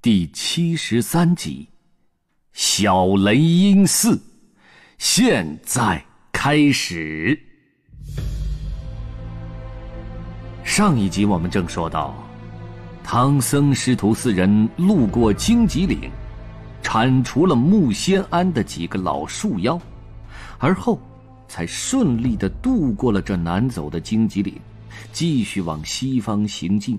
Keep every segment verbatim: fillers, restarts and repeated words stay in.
第七十三集，小雷音寺，现在开始。上一集我们正说到，唐僧师徒四人路过荆棘岭，铲除了木仙庵的几个老树妖，而后才顺利地渡过了这难走的荆棘岭，继续往西方行进。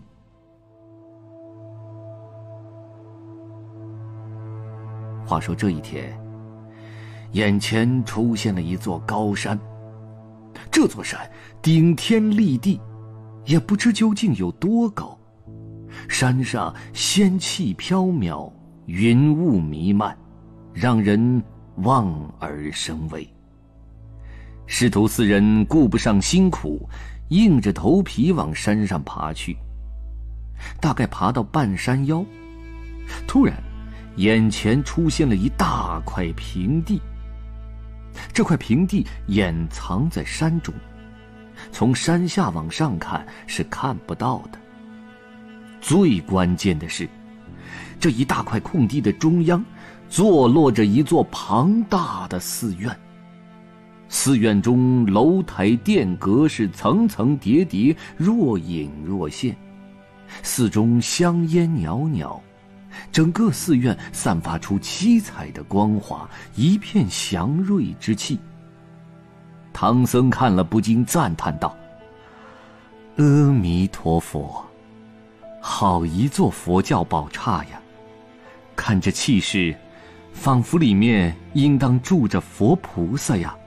话说这一天，眼前出现了一座高山，这座山顶天立地，也不知究竟有多高。山上仙气飘渺，云雾弥漫，让人望而生畏。师徒四人顾不上辛苦，硬着头皮往山上爬去。大概爬到半山腰，突然眼前出现了一大块平地。这块平地掩藏在山中，从山下往上看是看不到的。最关键的是，这一大块空地的中央坐落着一座庞大的寺院。寺院中楼台殿阁是层层叠叠，若隐若现，寺中香烟袅袅，整个寺院散发出七彩的光华，一片祥瑞之气。唐僧看了不禁赞叹道：阿弥陀佛，好一座佛教宝刹呀！看这气势，仿佛里面应当住着佛菩萨呀。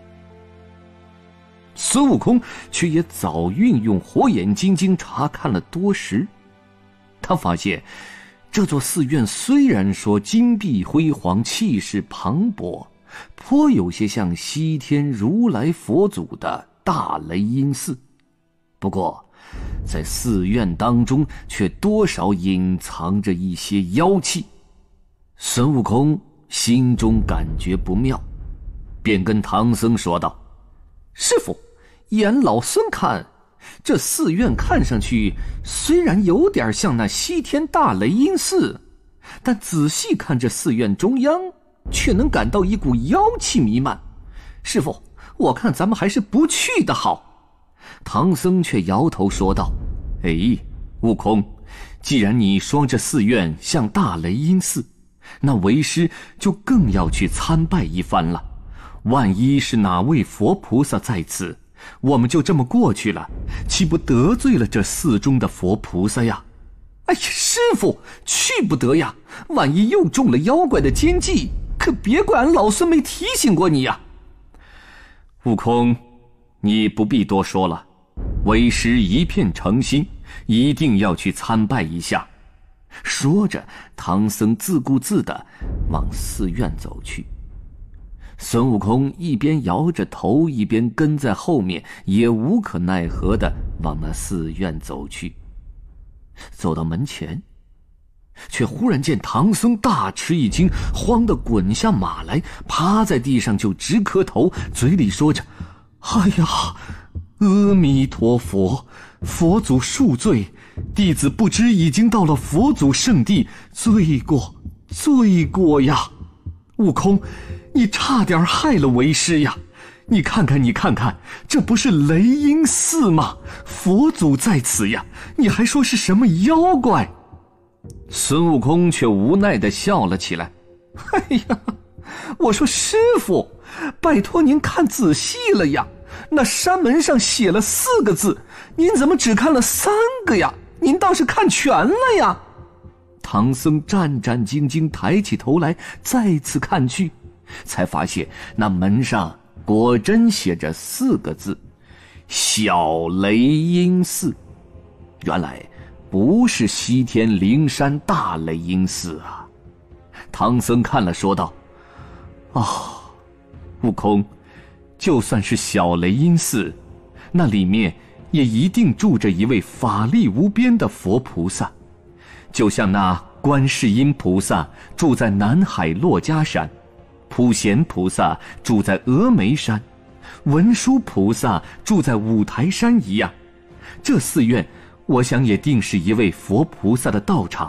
孙悟空却也早运用火眼金睛查看了多时，他发现这座寺院虽然说金碧辉煌，气势磅礴，颇有些像西天如来佛祖的大雷音寺，不过在寺院当中却多少隐藏着一些妖气。孙悟空心中感觉不妙，便跟唐僧说道：师父，沿老孙看，这寺院看上去虽然有点像那西天大雷音寺，但仔细看这寺院中央，却能感到一股妖气弥漫。师父，我看咱们还是不去的好。唐僧却摇头说道：哎，悟空，既然你说这寺院像大雷音寺，那为师就更要去参拜一番了。万一是哪位佛菩萨在此，我们就这么过去了，岂不得罪了这寺中的佛菩萨呀？哎呀，师父，去不得呀！万一又中了妖怪的奸计，可别怪俺老孙没提醒过你呀！悟空，你不必多说了，为师一片诚心，一定要去参拜一下。说着，唐僧自顾自地往寺院走去。孙悟空一边摇着头，一边跟在后面，也无可奈何地往那寺院走去。走到门前，却忽然见唐僧大吃一惊，慌得滚下马来，趴在地上就直磕头，嘴里说着：哎呀，阿弥陀佛，佛祖恕罪，弟子不知已经到了佛祖圣地，罪过罪过呀！悟空，你差点害了为师呀！你看看你看看，这不是雷音寺吗？佛祖在此呀，你还说是什么妖怪？孙悟空却无奈地笑了起来。哎呀，我说师父，拜托您看仔细了呀，那山门上写了四个字，您怎么只看了三个呀？您倒是看全了呀！唐僧战战兢兢抬起头来，再次看去，才发现那门上果真写着四个字：小雷音寺。原来不是西天灵山大雷音寺啊！唐僧看了说道：哦，悟空，就算是小雷音寺，那里面也一定住着一位法力无边的佛菩萨，就像那观世音菩萨住在南海珞珈山，普贤菩萨住在峨眉山，文殊菩萨住在五台山一样。这寺院我想也定是一位佛菩萨的道场，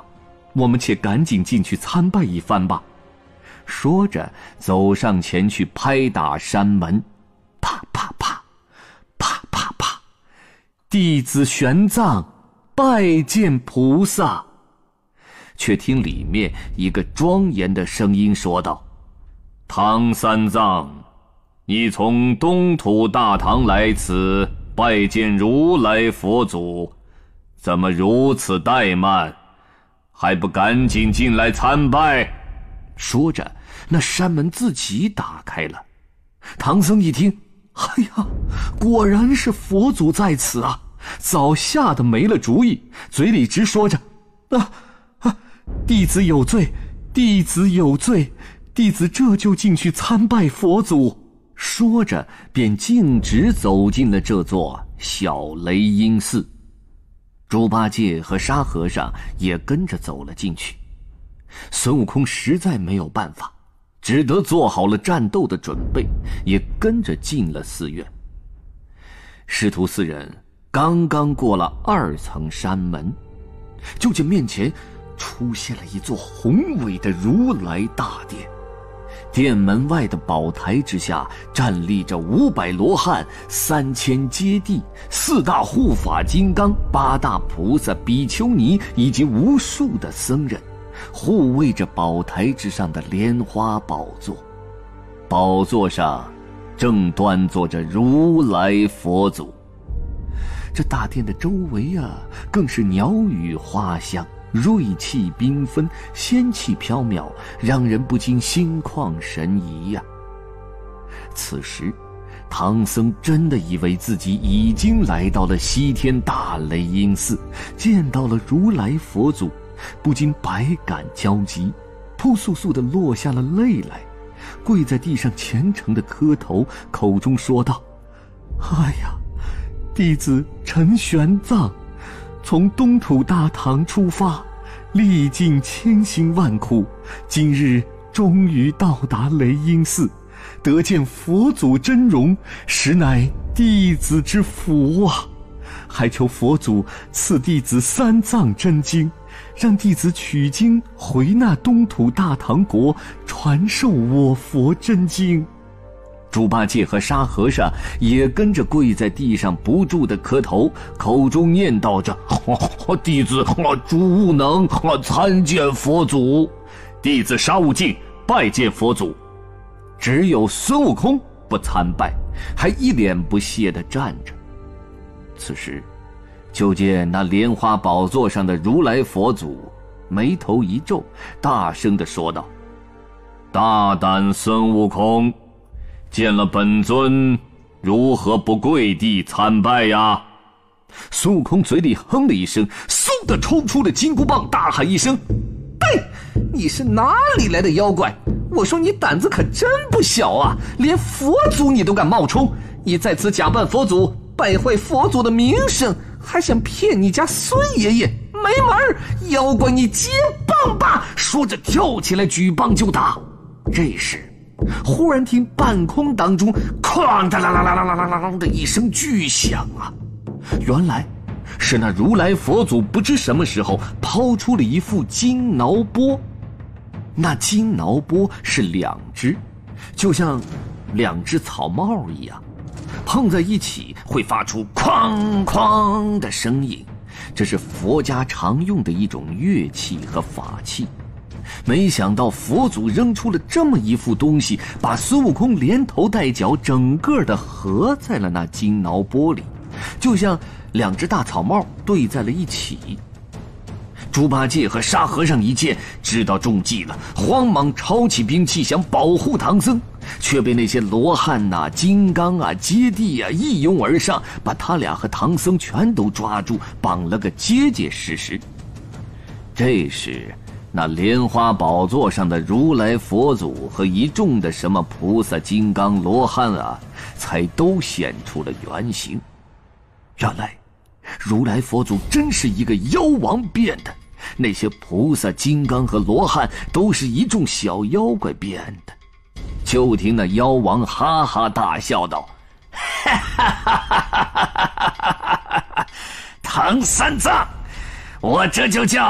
我们且赶紧进去参拜一番吧。”说着走上前去拍打山门，啪啪啪，啪啪啪，弟子玄奘拜见菩萨。却听里面一个庄严的声音说道：“唐三藏，你从东土大唐来此拜见如来佛祖，怎么如此怠慢？还不赶紧进来参拜？”说着，那山门自己打开了。唐僧一听，哎呀，果然是佛祖在此啊！早吓得没了主意，嘴里直说着：“啊啊，弟子有罪，弟子有罪，弟子这就进去参拜佛祖。”说着便径直走进了这座小雷音寺。猪八戒和沙和尚也跟着走了进去。孙悟空实在没有办法，只得做好了战斗的准备，也跟着进了寺院。师徒四人刚刚过了二层山门，就见面前出现了一座宏伟的如来大殿。殿门外的宝台之下站立着五百罗汉、三千揭谛、四大护法金刚、八大菩萨、比丘尼以及无数的僧人，护卫着宝台之上的莲花宝座。宝座上正端坐着如来佛祖。这大殿的周围啊，更是鸟语花香，瑞气缤纷，仙气飘渺，让人不禁心旷神怡呀、啊。此时唐僧真的以为自己已经来到了西天大雷音寺，见到了如来佛祖，不禁百感交集，扑簌簌地落下了泪来，跪在地上虔诚地磕头，口中说道：“哎呀，弟子陈玄奘，从东土大唐出发，历尽千辛万苦，今日终于到达雷音寺，得见佛祖真容，实乃弟子之福啊！还求佛祖赐弟子三藏真经，让弟子取经回那东土大唐国，传授我佛真经。”猪八戒和沙和尚也跟着跪在地上不住地磕头，口中念叨着：“弟子猪悟能参见佛祖，弟子沙悟净拜见佛祖。”只有孙悟空不参拜，还一脸不屑地站着。此时就见那莲花宝座上的如来佛祖眉头一皱，大声地说道：“大胆孙悟空，见了本尊，如何不跪地参拜呀？”孙悟空嘴里哼了一声，嗖地抽出了金箍棒，大喊一声：“嘿，你是哪里来的妖怪？我说你胆子可真不小啊，连佛祖你都敢冒充！你在此假扮佛祖，败坏佛祖的名声，还想骗你家孙爷爷，没门儿！妖怪你接棒吧！”说着跳起来举棒就打。这时忽然听半空当中哐哒啦啦啦啦啦啦啦的一声巨响啊！原来是那如来佛祖不知什么时候抛出了一副金挠钵。那金挠钵是两只，就像两只草帽一样，碰在一起会发出哐哐的声音，这是佛家常用的一种乐器和法器。没想到佛祖扔出了这么一副东西，把孙悟空连头带脚整个的合在了那金挠钵里，就像两只大草帽对在了一起。猪八戒和沙和尚一见知道中计了，慌忙抄起兵器想保护唐僧，却被那些罗汉呐、啊、金刚啊、揭谛啊一拥而上，把他俩和唐僧全都抓住，绑了个结结实实。这时那莲花宝座上的如来佛祖和一众的什么菩萨、金刚、罗汉啊，才都显出了原形。原来如来佛祖真是一个妖王变的，那些菩萨、金刚和罗汉都是一众小妖怪变的。就听那妖王哈哈大笑道：“哈哈哈哈哈哈！唐三藏，我这就叫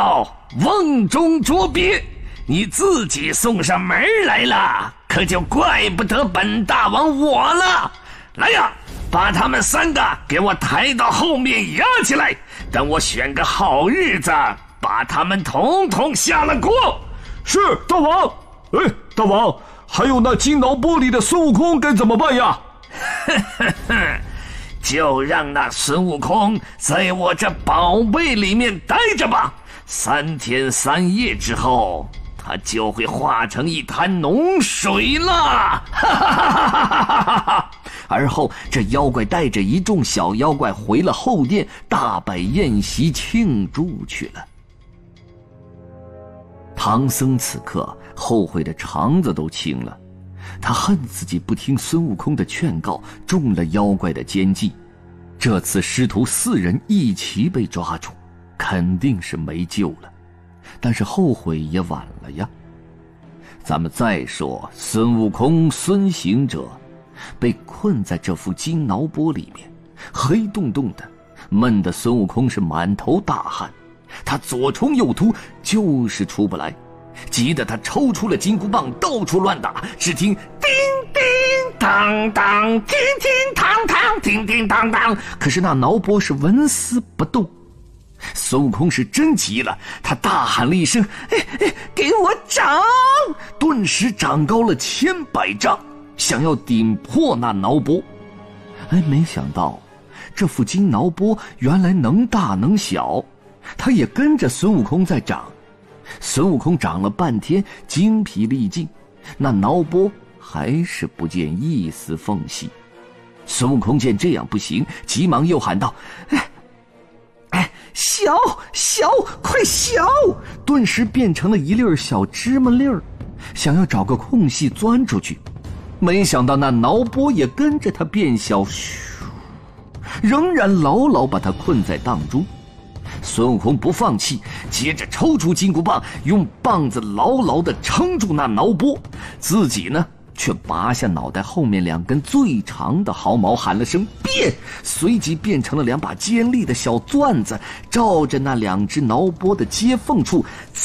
瓮中捉鳖，你自己送上门来了，可就怪不得本大王我了。来呀，把他们三个给我抬到后面压起来，等我选个好日子，把他们统统下了锅。 是，大王。哎，大王，还有那金脑波里的孙悟空该怎么办呀？ 就让那孙悟空在我这宝贝里面待着吧，三天三夜之后，他就会化成一滩脓水了。 而后这妖怪带着一众小妖怪回了后殿，大摆宴席庆祝去了。唐僧此刻后悔的肠子都青了，他恨自己不听孙悟空的劝告，中了妖怪的奸计。这次师徒四人一起被抓住，肯定是没救了，但是后悔也晚了呀。咱们再说孙悟空孙行者被困在这副金挠钵里面，黑洞洞的，闷得孙悟空是满头大汗，他左冲右突，就是出不来，急得他抽出了金箍棒，到处乱打。只听叮叮当当，叮叮当当，叮叮当当，可是那挠钵是纹丝不动。孙悟空是真急了，他大喊了一声：“哎哎，给我掌！”顿时长高了千百丈，想要顶破那挠钵。哎，没想到这副金挠钵原来能大能小，他也跟着孙悟空在长。孙悟空长了半天，精疲力尽，那挠钵还是不见一丝缝隙。孙悟空见这样不行，急忙又喊道：“哎哎，小小快小！”顿时变成了一粒小芝麻粒儿，想要找个空隙钻出去。没想到那挠钵也跟着他变小，咻，仍然牢牢把他困在当中。孙悟空不放弃，接着抽出金箍棒，用棒子牢牢地撑住那挠钵，自己呢却拔下脑袋后面两根最长的毫毛，喊了声变，随即变成了两把尖利的小钻子，照着那两只挠钵的接缝处滋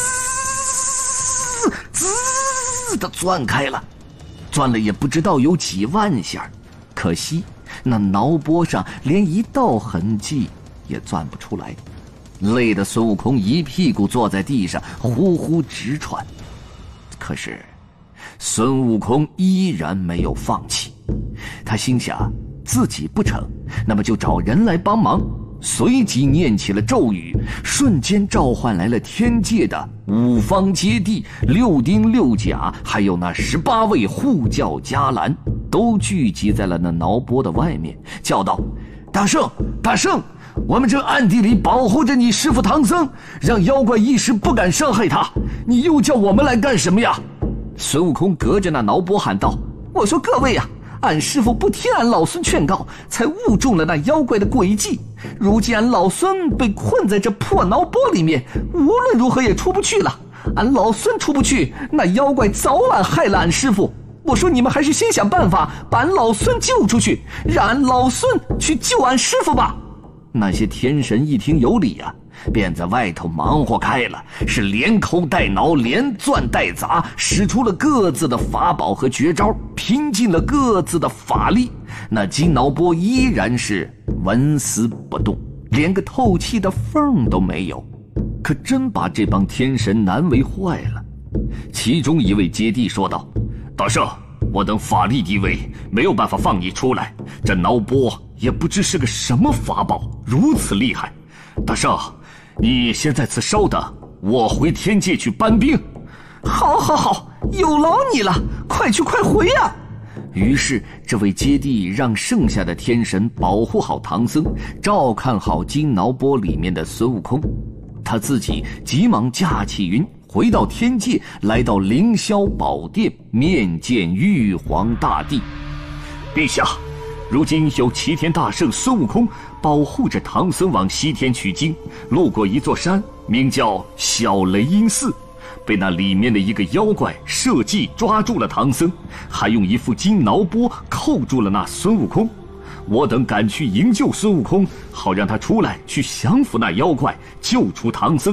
滋地钻开了，钻了也不知道有几万下，可惜那挠钵上连一道痕迹也钻不出来，累得孙悟空一屁股坐在地上，呼呼直喘。可是孙悟空依然没有放弃，他心想自己不成，那么就找人来帮忙，随即念起了咒语，瞬间召唤来了天界的五方揭谛、六丁六甲，还有那十八位护教伽蓝，都聚集在了那挠钵的外面，叫道：“大圣，大圣，我们正暗地里保护着你师父唐僧，让妖怪一时不敢伤害他，你又叫我们来干什么呀？”孙悟空隔着那挠钵喊道：“我说各位啊，俺师父不听俺老孙劝告，才误中了那妖怪的诡计。如今俺老孙被困在这破挠钵里面，无论如何也出不去了。俺老孙出不去，那妖怪早晚害了俺师父。我说你们还是先想办法把俺老孙救出去，让俺老孙去救俺师父吧。”那些天神一听有理啊，便在外头忙活开了，是连抠带挠，连钻带砸，使出了各自的法宝和绝招，拼尽了各自的法力。那金挠钵依然是纹丝不动，连个透气的缝都没有，可真把这帮天神难为坏了。其中一位揭谛说道：“大圣，我等法力低微，没有办法放你出来。这挠钵也不知是个什么法宝，如此厉害。大圣，你先在此稍等，我回天界去搬兵。”“好好好，有劳你了，快去快回啊！”于是这位揭谛让剩下的天神保护好唐僧，照看好金挠钵里面的孙悟空，他自己急忙驾起云回到天界，来到凌霄宝殿面见玉皇大帝。“陛下，如今有齐天大圣孙悟空保护着唐僧往西天取经，路过一座山，名叫小雷音寺，被那里面的一个妖怪设计抓住了唐僧，还用一副金挠钵扣住了那孙悟空。我等赶去营救孙悟空，好让他出来去降服那妖怪，救出唐僧。”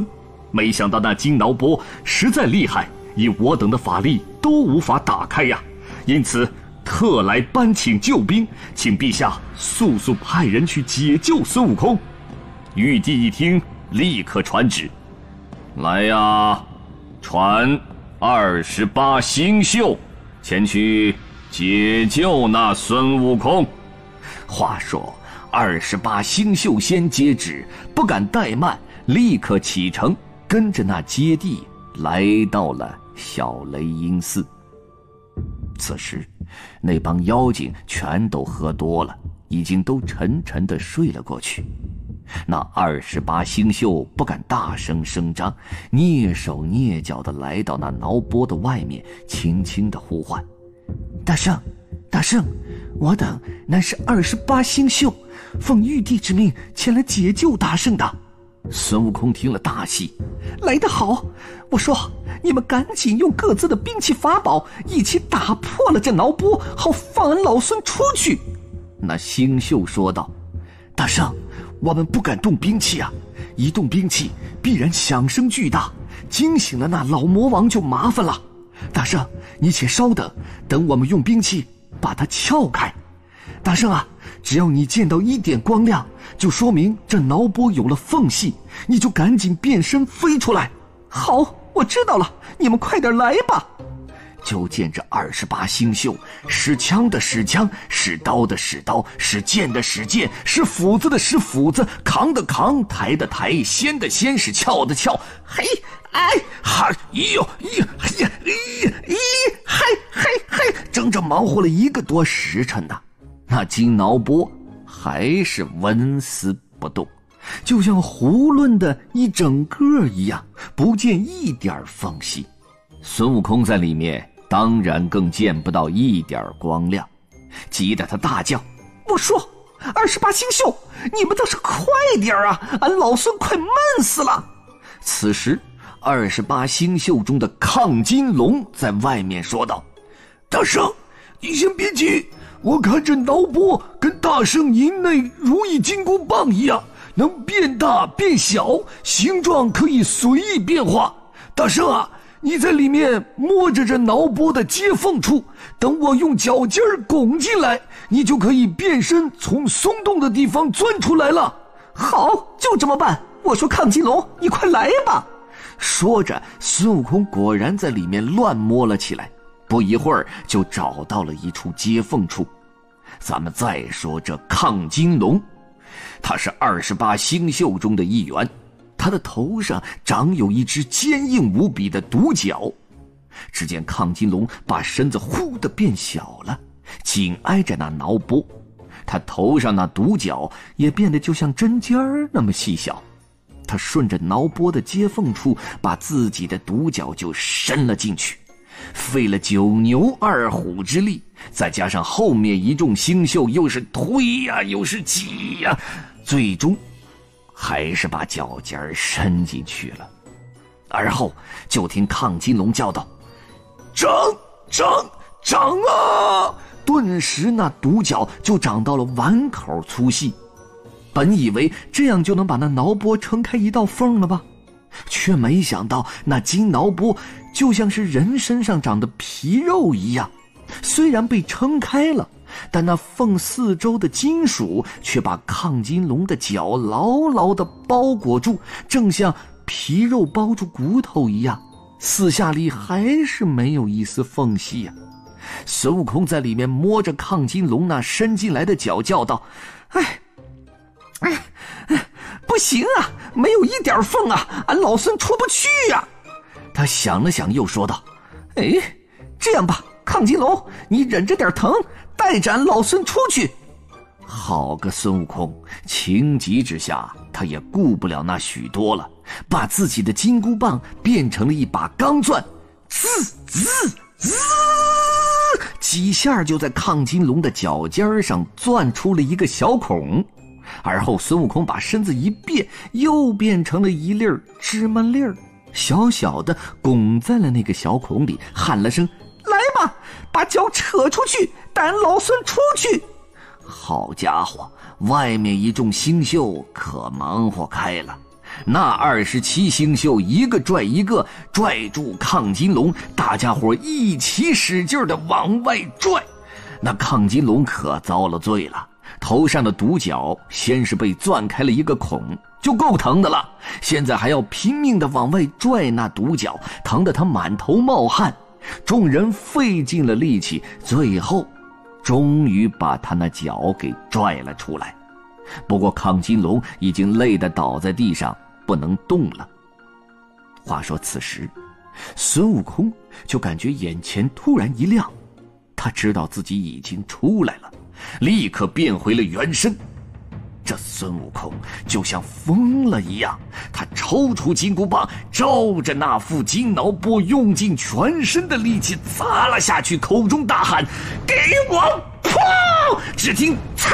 没想到那金挠波实在厉害，以我等的法力都无法打开呀，因此特来搬请救兵，请陛下速速派人去解救孙悟空。玉帝一听，立刻传旨： 来呀，传二十八星宿前去解救那孙悟空。话说二十八星宿先接旨，不敢怠慢，立刻启程，跟着那接帝来到了小雷音寺。此时那帮妖精全都喝多了，已经都沉沉地睡了过去。那二十八星宿不敢大声声张，蹑手蹑脚地来到那挠波的外面，轻轻地呼唤：大圣，大圣，我等乃是二十八星宿，奉玉帝之命前来解救大圣的。孙悟空听了大喜：来得好！我说你们赶紧用各自的兵器法宝一起打破了这挠波，好放俺老孙出去。那星宿说道：大圣，我们不敢动兵器啊，一动兵器必然响声巨大，惊醒了那老魔王就麻烦了。大圣，你且稍等，等我们用兵器把它撬开。大圣啊，只要你见到一点光亮，就说明这挠波有了缝隙，你就赶紧变身飞出来。好，我知道了，你们快点来吧。就见这二十八星宿使枪的使枪，使刀的使刀，使剑的使剑，使斧子的使斧子，扛的扛，抬的抬，掀的掀，使撬的撬。嘿，哎，哈，咦呦，咦，哎呀，咦，咦，嗨，嗨，嗨，整整忙活了一个多时辰呐。那金挠波还是纹丝不动，就像囫囵的一整个一样，不见一点缝隙。孙悟空在里面当然更见不到一点光亮，急得他大叫：我说二十八星宿，你们倒是快点啊，俺老孙快闷死了。此时二十八星宿中的亢金龙在外面说道：大圣，你先别急，我看这挠波跟大圣您那如意金箍棒一样，能变大变小，形状可以随意变化。大圣啊，你在里面摸着这挠波的接缝处，等我用脚尖儿拱进来，你就可以变身从松动的地方钻出来了。好，就这么办。我说亢金龙，你快来吧。说着，孙悟空果然在里面乱摸了起来，不一会儿就找到了一处接缝处。咱们再说这亢金龙，他是二十八星宿中的一员，他的头上长有一只坚硬无比的独角。只见亢金龙把身子忽地变小了，紧挨着那挠波，他头上那独角也变得就像针尖儿那么细小。他顺着挠波的接缝处，把自己的独角就伸了进去，费了九牛二虎之力，再加上后面一众星宿又是推呀、啊、又是挤呀、啊，最终还是把脚尖伸进去了。而后就听亢金龙叫道：长长长啊！顿时那独角就长到了碗口粗细。本以为这样就能把那挠波撑开一道缝了吧，却没想到那金挠波就像是人身上长的皮肉一样，虽然被撑开了，但那缝四周的金属却把亢金龙的脚牢牢地包裹住，正像皮肉包住骨头一样，四下里还是没有一丝缝隙啊。孙悟空在里面摸着亢金龙那伸进来的脚，叫道：哎哎哎，不行啊，没有一点缝啊，俺老孙出不去呀、啊！他想了想，又说道：哎，这样吧，亢金龙，你忍着点疼，带着俺老孙出去。好个孙悟空，情急之下，他也顾不了那许多了，把自己的金箍棒变成了一把钢钻，滋滋滋，几下就在亢金龙的脚尖上钻出了一个小孔。而后孙悟空把身子一变，又变成了一粒芝麻粒儿，小小的拱在了那个小孔里，喊了声：来吧，把脚扯出去，带俺老孙出去。好家伙，外面一众星宿可忙活开了， 那二十七星宿一个拽一个，拽住亢金龙，大家伙一起使劲的往外拽。那亢金龙可遭了罪了，头上的独角先是被钻开了一个孔，就够疼的了，现在还要拼命的往外拽那独角，疼得他满头冒汗。众人费尽了力气，最后终于把他那脚给拽了出来。不过亢金龙已经累得倒在地上不能动了。话说此时孙悟空就感觉眼前突然一亮，他知道自己已经出来了，立刻变回了原身。这孙悟空就像疯了一样，他抽出金箍棒，照着那副金挠波用尽全身的力气砸了下去，口中大喊：给我破！只听苍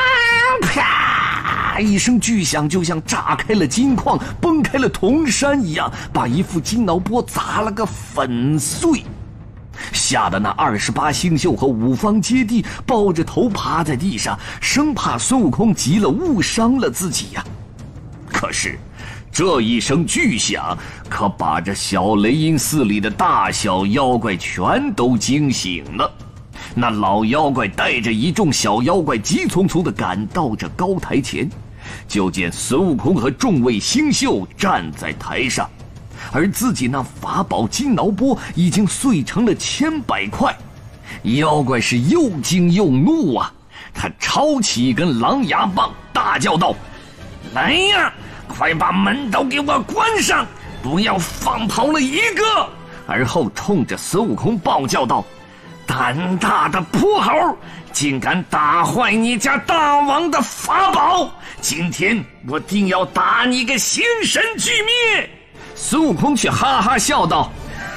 啪一声巨响，就像炸开了金矿，崩开了铜山一样，把一副金挠波砸了个粉碎。吓得那二十八星宿和五方揭谛抱着头趴在地上，生怕孙悟空急了误伤了自己呀、啊。可是这一声巨响可把这小雷音寺里的大小妖怪全都惊醒了。那老妖怪带着一众小妖怪急匆匆地赶到这高台前，就见孙悟空和众位星宿站在台上，而自己那法宝金挠波已经碎成了千百块。妖怪是又惊又怒啊，他抄起一根狼牙棒，大叫道：来呀，快把门都给我关上，不要放跑了一个！而后冲着孙悟空暴叫道：胆大的泼猴，竟敢打坏你家大王的法宝，今天我定要打你个形神俱灭！孙悟空却哈哈笑道：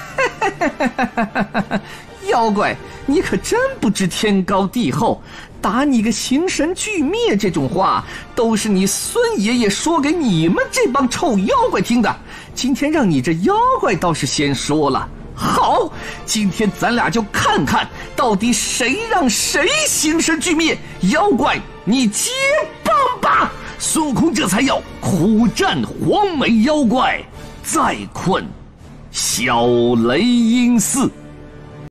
妖怪，你可真不知天高地厚，打你个形神俱灭这种话都是你孙爷爷说给你们这帮臭妖怪听的，今天让你这妖怪倒是先说了。好，今天咱俩就看看到底谁让谁形神俱灭，妖怪你接棒吧！孙悟空这才要苦战黄眉妖怪，再困小雷音寺。